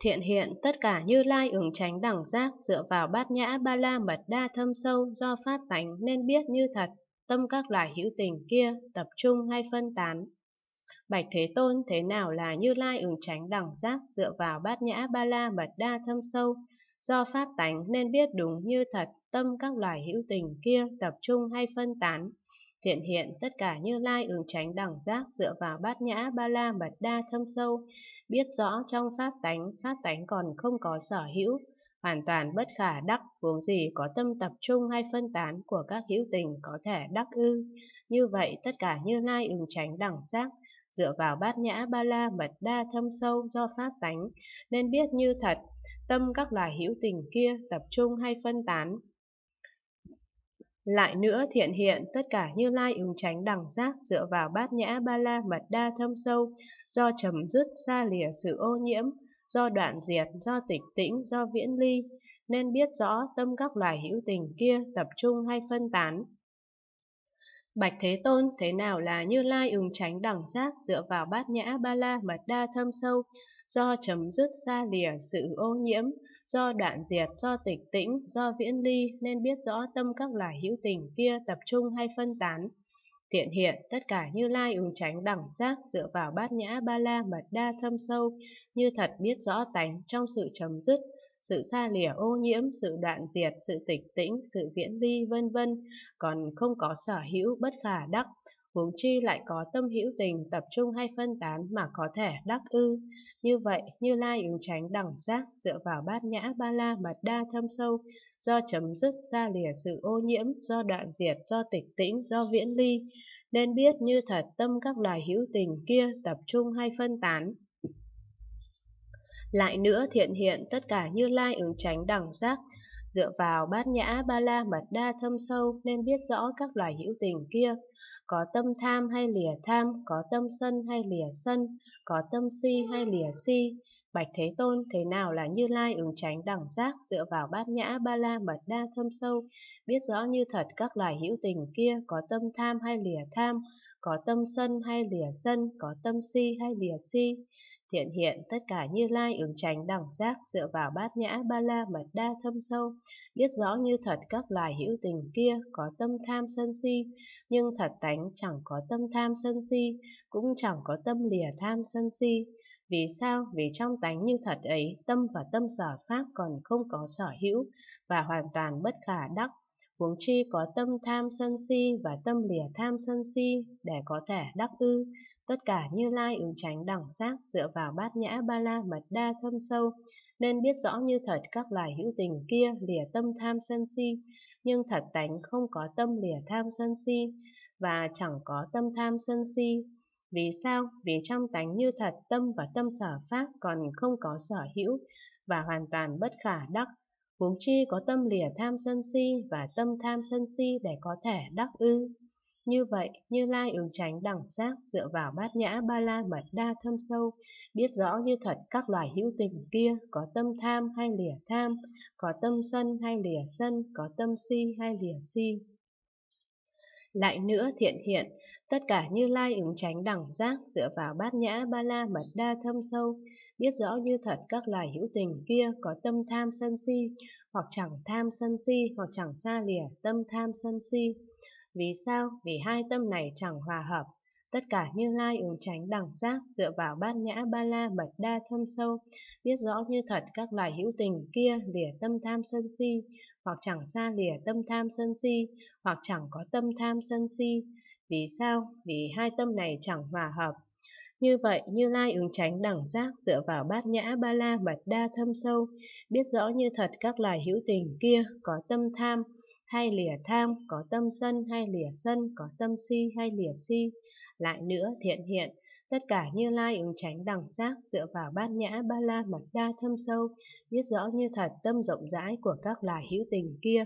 Thiện hiện tất cả Như Lai ứng chánh đẳng giác, dựa vào bát nhã ba la mật đa thâm sâu do pháp tánh nên biết như thật, tâm các loài hữu tình kia tập trung hay phân tán. Bạch Thế Tôn, thế nào là Như Lai ứng chánh đẳng giác, dựa vào bát nhã ba la mật đa thâm sâu do pháp tánh nên biết đúng như thật, tâm các loài hữu tình kia tập trung hay phân tán. Thiện hiện tất cả Như Lai ứng chánh đẳng giác, dựa vào bát nhã ba la mật đa thâm sâu, biết rõ trong pháp tánh còn không có sở hữu, hoàn toàn bất khả đắc, huống gì có tâm tập trung hay phân tán của các hữu tình có thể đắc ư. Như vậy tất cả Như Lai ứng chánh đẳng giác, dựa vào bát nhã ba la mật đa thâm sâu do pháp tánh nên biết như thật, tâm các loài hữu tình kia tập trung hay phân tán. Lại nữa, thiện hiện tất cả Như Lai ứng chánh đẳng giác, dựa vào bát nhã ba la mật đa thâm sâu do chấm dứt xa lìa sự ô nhiễm, do đoạn diệt, do tịch tĩnh, do viễn ly nên biết rõ tâm các loài hữu tình kia tập trung hay phân tán. Bạch Thế Tôn, thế nào là Như Lai ứng chánh đẳng giác, dựa vào bát nhã ba la mật đa thâm sâu do chấm dứt xa lìa sự ô nhiễm, do đoạn diệt, do tịch tĩnh, do viễn ly nên biết rõ tâm các loài hữu tình kia tập trung hay phân tán. Thiện hiện tất cả Như Lai ứng chánh đẳng giác, dựa vào bát nhã ba la mật đa thâm sâu như thật biết rõ tánh trong sự chấm dứt, sự xa lìa ô nhiễm, sự đoạn diệt, sự tịch tĩnh, sự viễn ly vân vân, còn không có sở hữu bất khả đắc, huống chi lại có tâm hữu tình tập trung hay phân tán mà có thể đắc ư. Như vậy Như Lai ứng chánh đẳng giác, dựa vào bát nhã ba la mật đa thâm sâu do chấm dứt xa lìa sự ô nhiễm, do đoạn diệt, do tịch tĩnh, do viễn ly nên biết như thật, tâm các loài hữu tình kia tập trung hay phân tán. Lại nữa, thiện hiện tất cả Như Lai ứng chánh đẳng giác, dựa vào bát nhã ba la mật đa thâm sâu nên biết rõ các loài hữu tình kia có tâm tham hay lìa tham, có tâm sân hay lìa sân, có tâm si hay lìa si. Bạch Thế Tôn, thế nào là Như Lai ứng chánh đẳng giác, dựa vào bát nhã ba la mật đa thâm sâu biết rõ như thật các loài hữu tình kia có tâm tham hay lìa tham, có tâm sân hay lìa sân, có tâm si hay lìa si. Thiện hiện tất cả Như Lai ứng chánh đẳng giác, dựa vào bát nhã ba la mật đa thâm sâu biết rõ như thật các loài hữu tình kia có tâm tham sân si, nhưng thật tánh chẳng có tâm tham sân si, cũng chẳng có tâm lìa tham sân si. Vì sao? Vì trong tánh như thật ấy, tâm và tâm sở pháp còn không có sở hữu và hoàn toàn bất khả đắc, huống chi có tâm tham sân si và tâm lìa tham sân si để có thể đắc ư. Tất cả Như Lai ứng chánh đẳng giác, dựa vào bát nhã ba la mật đa thâm sâu nên biết rõ như thật các loài hữu tình kia lìa tâm tham sân si, nhưng thật tánh không có tâm lìa tham sân si và chẳng có tâm tham sân si. Vì sao? Vì trong tánh như thật, tâm và tâm sở pháp còn không có sở hữu và hoàn toàn bất khả đắc, huống chi có tâm lìa tham sân si và tâm tham sân si để có thể đắc ư. Như vậy, Như Lai ứng chánh đẳng giác, dựa vào bát nhã ba la mật đa thâm sâu biết rõ như thật các loài hữu tình kia có tâm tham hay lìa tham, có tâm sân hay lìa sân, có tâm si hay lìa si. Lại nữa, thiện hiện tất cả Như Lai ứng chánh đẳng giác, dựa vào bát nhã ba la mật đa thâm sâu biết rõ như thật các loài hữu tình kia có tâm tham sân si, hoặc chẳng tham sân si, hoặc chẳng xa lìa tâm tham sân si. Vì sao? Vì hai tâm này chẳng hòa hợp. Tất cả Như Lai ứng chánh đẳng giác, dựa vào bát nhã ba la mật đa thâm sâu biết rõ như thật các loài hữu tình kia lìa tâm tham sân si, hoặc chẳng xa lìa tâm tham sân si, hoặc chẳng có tâm tham sân si. Vì sao? Vì hai tâm này chẳng hòa hợp. Như vậy, Như Lai ứng chánh đẳng giác, dựa vào bát nhã ba la mật đa thâm sâu biết rõ như thật các loài hữu tình kia có tâm tham hay lìa tham, có tâm sân hay lìa sân, có tâm si hay lìa si. Lại nữa, thiện hiện tất cả Như Lai ứng chánh đẳng giác, dựa vào bát nhã ba la mật đa thâm sâu biết rõ như thật tâm rộng rãi của các loài hữu tình kia.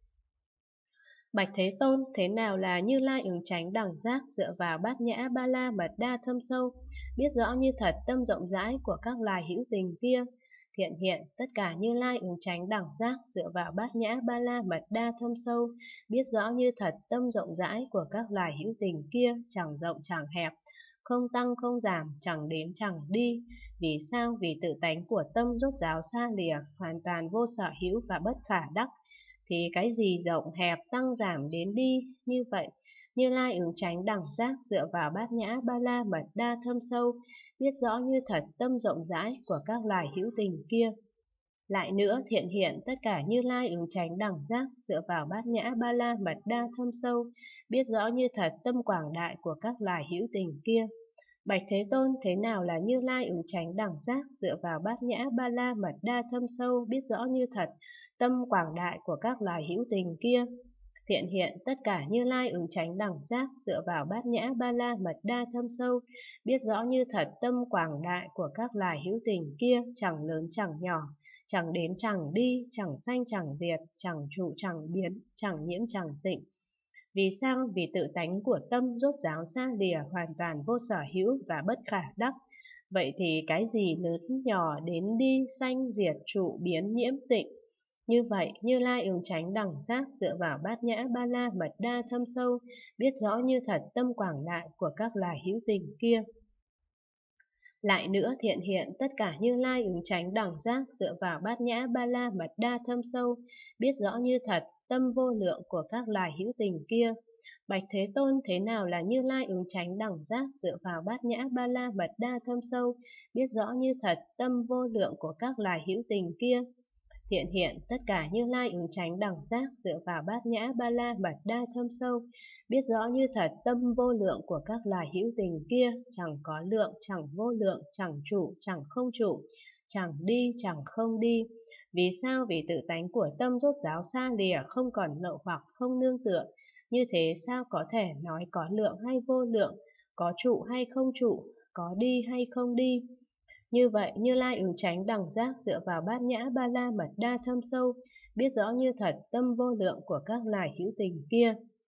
Bạch Thế Tôn, thế nào là Như Lai ứng chánh đẳng giác, dựa vào bát nhã ba la mật đa thâm sâu biết rõ như thật tâm rộng rãi của các loài hữu tình kia? Thiện hiện tất cả Như Lai ứng chánh đẳng giác, dựa vào bát nhã ba la mật đa thâm sâu biết rõ như thật tâm rộng rãi của các loài hữu tình kia, chẳng rộng chẳng hẹp, không tăng không giảm, chẳng đến chẳng đi. Vì sao? Vì tự tánh của tâm rốt ráo xa lìa, hoàn toàn vô sở hữu và bất khả đắc. Thì cái gì rộng hẹp tăng giảm đến đi như vậy. Như Lai ứng chánh đẳng giác dựa vào bát nhã ba la mật đa thâm sâu, biết rõ như thật tâm rộng rãi của các loài hữu tình kia. Lại nữa, thiện hiện tất cả Như Lai ứng chánh đẳng giác dựa vào bát nhã ba la mật đa thâm sâu, biết rõ như thật tâm quảng đại của các loài hữu tình kia. Bạch Thế Tôn, thế nào là Như Lai ứng chánh đẳng giác dựa vào bát nhã ba la mật đa thâm sâu, biết rõ như thật tâm quảng đại của các loài hữu tình kia? Thiện hiện tất cả Như Lai ứng chánh đẳng giác dựa vào bát nhã ba la mật đa thâm sâu, biết rõ như thật tâm quảng đại của các loài hữu tình kia, chẳng lớn chẳng nhỏ, chẳng đến chẳng đi, chẳng sanh chẳng diệt, chẳng trụ chẳng biến, chẳng nhiễm chẳng tịnh. Vì sao? Vì tự tánh của tâm rốt ráo xa lìa, hoàn toàn vô sở hữu và bất khả đắc. Vậy thì cái gì lớn nhỏ đến đi, sanh diệt, trụ biến, nhiễm tịnh? Như vậy, Như Lai ứng chánh đẳng giác dựa vào bát nhã ba la mật đa thâm sâu, biết rõ như thật tâm quảng đại của các loài hữu tình kia. Lại nữa, thiện hiện tất cả Như Lai ứng chánh đẳng giác dựa vào bát nhã ba la mật đa thâm sâu, biết rõ như thật tâm vô lượng của các loài hữu tình kia. Bạch Thế Tôn, thế nào là Như Lai ứng chánh đẳng giác dựa vào bát nhã ba la mật đa thâm sâu, biết rõ như thật tâm vô lượng của các loài hữu tình kia? Thiện hiện tất cả Như Lai ứng chánh đẳng giác dựa vào bát nhã ba la mật đa thâm sâu, biết rõ như thật tâm vô lượng của các loài hữu tình kia, chẳng có lượng, chẳng vô lượng, chẳng trụ, chẳng không trụ, chẳng đi, chẳng không đi. Vì sao? Vì tự tánh của tâm rốt ráo xa lìa, không còn lậu hoặc, không nương tựa. Như thế sao có thể nói có lượng hay vô lượng, có trụ hay không trụ, có đi hay không đi? Như vậy, Như Lai ứng chánh đẳng giác dựa vào bát nhã ba la mật đa thâm sâu, biết rõ như thật tâm vô lượng của các loài hữu tình kia.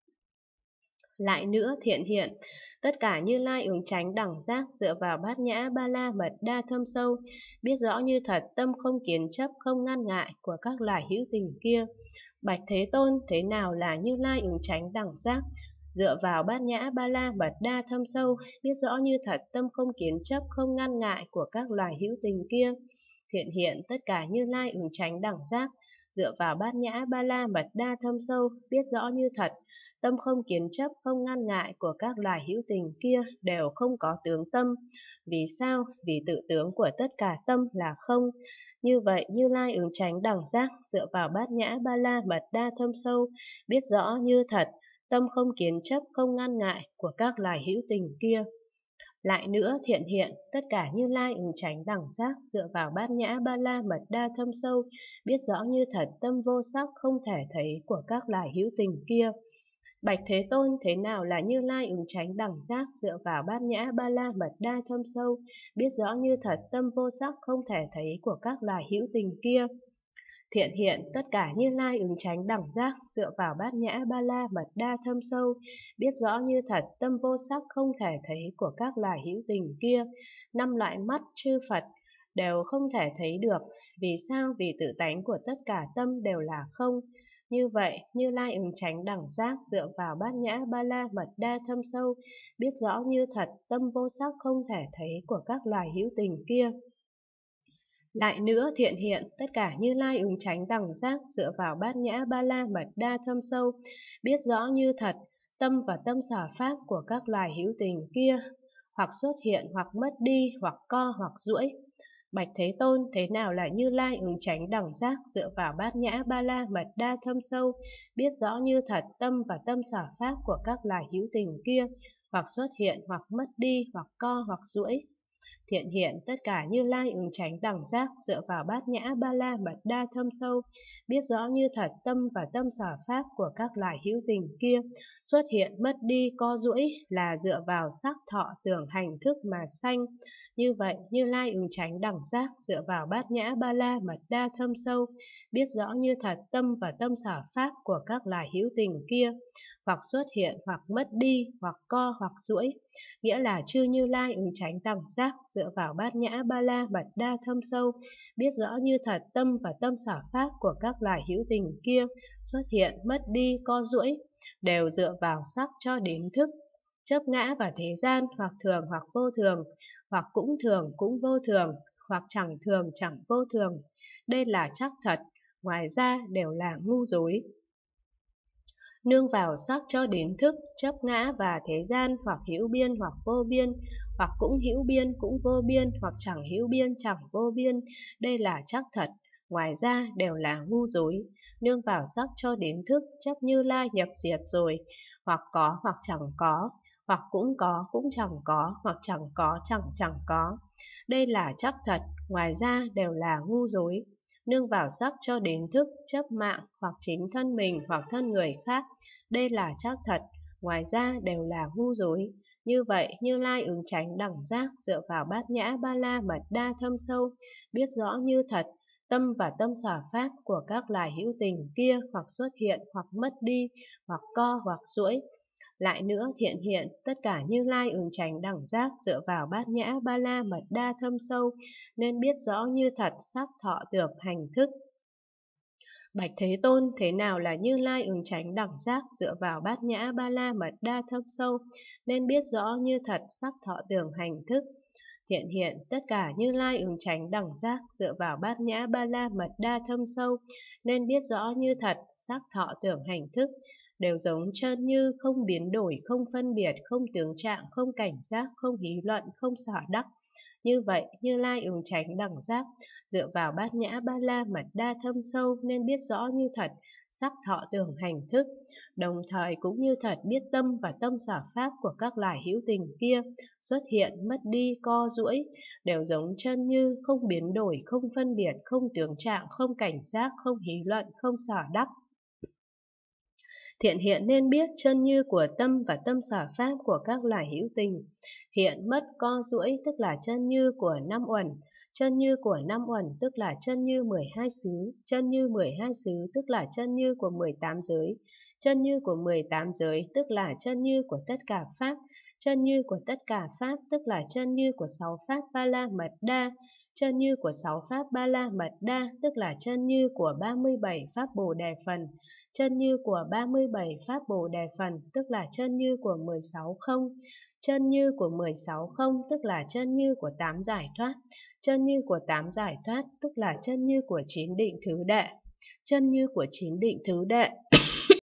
Lại nữa, thiện hiện tất cả Như Lai ứng chánh đẳng giác dựa vào bát nhã ba la mật đa thâm sâu, biết rõ như thật tâm không kiến chấp, không ngăn ngại của các loài hữu tình kia. Bạch Thế Tôn, thế nào là Như Lai ứng chánh đẳng giác dựa vào bát nhã ba la mật đa thâm sâu, biết rõ như thật tâm không kiến chấp, không ngăn ngại của các loài hữu tình kia? Thiện hiện tất cả Như Lai ứng chánh đẳng giác dựa vào bát nhã ba la mật đa thâm sâu, biết rõ như thật tâm không kiến chấp, không ngăn ngại của các loài hữu tình kia đều không có tướng tâm. Vì sao? Vì tự tướng của tất cả tâm là không. Như vậy, Như Lai ứng chánh đẳng giác dựa vào bát nhã ba la mật đa thâm sâu, biết rõ như thật tâm không kiến chấp, không ngăn ngại của các loài hữu tình kia. Lại nữa, thiện hiện tất cả Như Lai ứng chánh đẳng giác dựa vào bát nhã ba la mật đa thâm sâu, biết rõ như thật tâm vô sắc không thể thấy của các loài hữu tình kia. Bạch Thế Tôn, thế nào là Như Lai ứng chánh đẳng giác dựa vào bát nhã ba la mật đa thâm sâu, biết rõ như thật tâm vô sắc không thể thấy của các loài hữu tình kia? Thiện hiện tất cả Như Lai ứng chánh đẳng giác dựa vào bát nhã ba la mật đa thâm sâu, biết rõ như thật tâm vô sắc không thể thấy của các loài hữu tình kia. Năm loại mắt chư Phật đều không thể thấy được. Vì sao? Vì tự tánh của tất cả tâm đều là không. Như vậy, Như Lai ứng chánh đẳng giác dựa vào bát nhã ba la mật đa thâm sâu, biết rõ như thật tâm vô sắc không thể thấy của các loài hữu tình kia. Lại nữa, thiện hiện tất cả Như Lai ứng chánh đẳng giác dựa vào bát nhã ba la mật đa thâm sâu, biết rõ như thật tâm và tâm sở pháp của các loài hữu tình kia, hoặc xuất hiện, hoặc mất đi, hoặc co, hoặc duỗi. Bạch Thế Tôn, thế nào là Như Lai ứng chánh đẳng giác dựa vào bát nhã ba la mật đa thâm sâu, biết rõ như thật tâm và tâm sở pháp của các loài hữu tình kia, hoặc xuất hiện, hoặc mất đi, hoặc co, hoặc duỗi. Thiện hiện tất cả Như Lai ứng chánh đẳng giác dựa vào bát nhã ba la mật đa thâm sâu, biết rõ như thật tâm và tâm sở pháp của các loài hữu tình kia, xuất hiện mất đi co duỗi là dựa vào sắc thọ tưởng hành thức mà sanh. Như vậy, Như Lai ứng chánh đẳng giác dựa vào bát nhã ba la mật đa thâm sâu, biết rõ như thật tâm và tâm sở pháp của các loài hữu tình kia, hoặc xuất hiện, hoặc mất đi, hoặc co, hoặc duỗi. Nghĩa là chư Như Lai ứng chánh đẳng giác dựa vào bát nhã ba la mật đa thâm sâu, biết rõ như thật tâm và tâm sở pháp của các loài hữu tình kia, xuất hiện, mất đi, co duỗi, đều dựa vào sắc cho đến thức. chấp ngã và thế gian, hoặc thường hoặc vô thường, hoặc thường cũng vô thường, hoặc chẳng thường chẳng vô thường. Đây là chắc thật, ngoài ra đều là ngu dối. Nương vào sắc cho đến thức, chấp ngã và thế gian, hoặc hữu biên hoặc vô biên, hoặc cũng hữu biên cũng vô biên, hoặc chẳng hữu biên chẳng vô biên. Đây là chắc thật, ngoài ra đều là ngu dối. Nương vào sắc cho đến thức, chấp Như Lai nhập diệt rồi, hoặc có hoặc chẳng có, hoặc có cũng chẳng có, hoặc chẳng có chẳng có. Đây là chắc thật, ngoài ra đều là ngu dối. Nương vào sắc cho đến thức, chấp mạng hoặc chính thân mình hoặc thân người khác. Đây là chắc thật, ngoài ra đều là ngu dối. Như vậy, Như Lai ứng chánh đẳng giác dựa vào bát nhã ba la mật đa thâm sâu, biết rõ như thật, tâm và tâm sở pháp của các loài hữu tình kia hoặc xuất hiện hoặc mất đi, hoặc co hoặc duỗi. Lại nữa thiện hiện, tất cả Như Lai ứng chánh đẳng giác dựa vào bát nhã ba la mật đa thâm sâu, nên biết rõ như thật sắc thọ tưởng hành thức. Bạch Thế Tôn, thế nào là Như Lai ứng chánh đẳng giác dựa vào bát nhã ba la mật đa thâm sâu, nên biết rõ như thật sắc thọ tưởng hành thức. Thiện hiện, tất cả Như Lai ứng chánh đẳng giác dựa vào bát nhã ba la mật đa thâm sâu, nên biết rõ như thật sắc thọ tưởng hành thức, đều giống chân như, không biến đổi, không phân biệt, không tướng trạng, không cảnh giác, không hí luận, không sở đắc. Như vậy, Như Lai ứng chánh đẳng giác dựa vào bát nhã ba la mật đa thâm sâu, nên biết rõ như thật sắc thọ tưởng hành thức, đồng thời cũng như thật biết tâm và tâm sở pháp của các loài hữu tình kia xuất hiện, mất đi, co duỗi, đều giống chân như, không biến đổi, không phân biệt, không tướng trạng, không cảnh giác, không hí luận, không sở đắc. Thiện hiện nên biết chân như của tâm và tâm sở pháp của các loài hữu tình. Hiện mất co duỗi tức là chân như của năm uẩn, chân như của năm uẩn tức là chân như 12 xứ, chân như 12 xứ tức là chân như của 18 giới, chân như của 18 giới tức là chân như của tất cả pháp, chân như của tất cả pháp tức là chân như của 6 pháp ba la mật đa, chân như của 6 pháp ba la mật đa tức là chân như của 37 pháp Bồ Đề phần, chân như của 37 pháp Bồ Đề phần tức là chân như của 16 không, chân như của 16 không tức là chân như của 8 giải thoát, chân như của 8 giải thoát tức là chân như của 9 định thứ đệ, chân như của 9 định thứ đệ